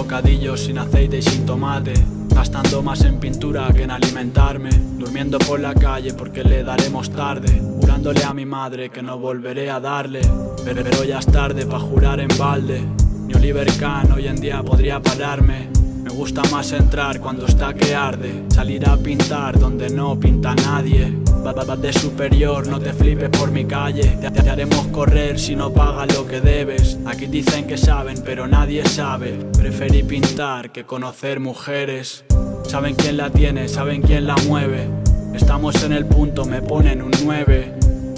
bocadillos sin aceite y sin tomate, gastando más en pintura que en alimentarme, durmiendo por la calle porque le daremos tarde, jurándole a mi madre que no volveré a darle, pero ya es tarde pa' jurar en balde. Ni Oliver Kahn hoy en día podría pararme. Me gusta más entrar cuando está que arde, salir a pintar donde no pinta nadie. Vas de superior, no te flipes por mi calle, te haremos correr si no pagas lo que debes. Aquí dicen que saben, pero nadie sabe. Preferí pintar que conocer mujeres. Saben quién la tiene, saben quién la mueve. Estamos en el punto, me ponen un 9.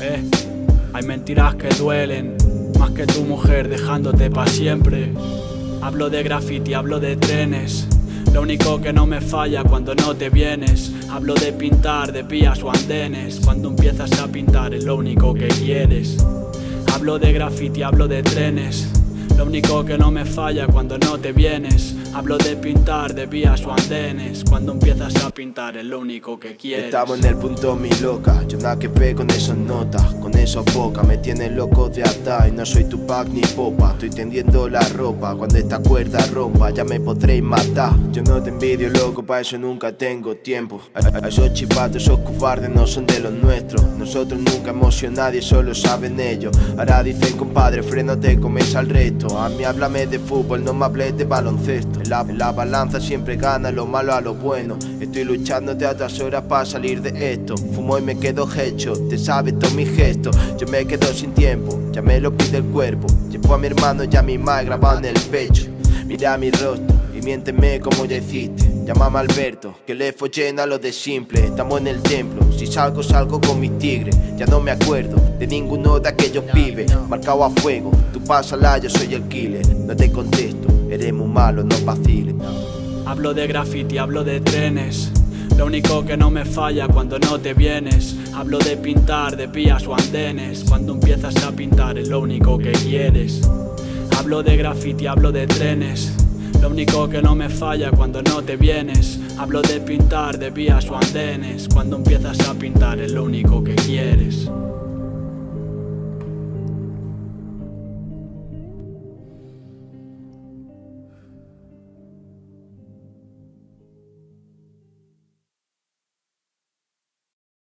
Hay mentiras que duelen, más que tu mujer dejándote pa' siempre. Hablo de graffiti, hablo de trenes, lo único que no me falla cuando no te vienes. Hablo de pintar, de vías o andenes, cuando empiezas a pintar es lo único que quieres. Hablo de graffiti, hablo de trenes, lo único que no me falla cuando no te vienes. Hablo de pintar, de vías o andenes, cuando empiezas a pintar es lo único que quieres. Estamos en el punto, mi loca, yo nada que ver con esas notas, con esos bocas, me tienes loco de atar. Y no soy Tupac ni Popa, estoy tendiendo la ropa, cuando esta cuerda rompa ya me podréis matar. Yo no te envidio, loco, pa' eso nunca tengo tiempo. A esos chivatos, esos cobardes no son de los nuestros. Nosotros nunca hemos sido nadie, solo saben ellos. Ahora dicen, compadre, frénate, comes al resto. A mí háblame de fútbol, no me hables de baloncesto. En la balanza siempre gana lo malo a lo bueno. Estoy luchando de otras horas para salir de esto. Fumo y me quedo hecho, te sabes todos mis gestos. Yo me quedo sin tiempo, ya me lo pide el cuerpo. Llevo a mi hermano y a mi madre grabado en el pecho. Mira mi rostro y miénteme como ya hiciste. Llámame a Alberto, que le follen a lo de simple. Estamos en el templo, si salgo, salgo con mis tigres. Ya no me acuerdo de ninguno de aquellos pibes. Marcado a fuego, tú pásala, yo soy el killer. No te contesto, eres muy malo, no vaciles. Hablo de graffiti, hablo de trenes, lo único que no me falla cuando no te vienes. Hablo de pintar, de vías o andenes, cuando empiezas a pintar es lo único que quieres. Hablo de graffiti, hablo de trenes, lo único que no me falla cuando no te vienes. Hablo de pintar, de vías o andenes, cuando empiezas a pintar es lo único que quieres.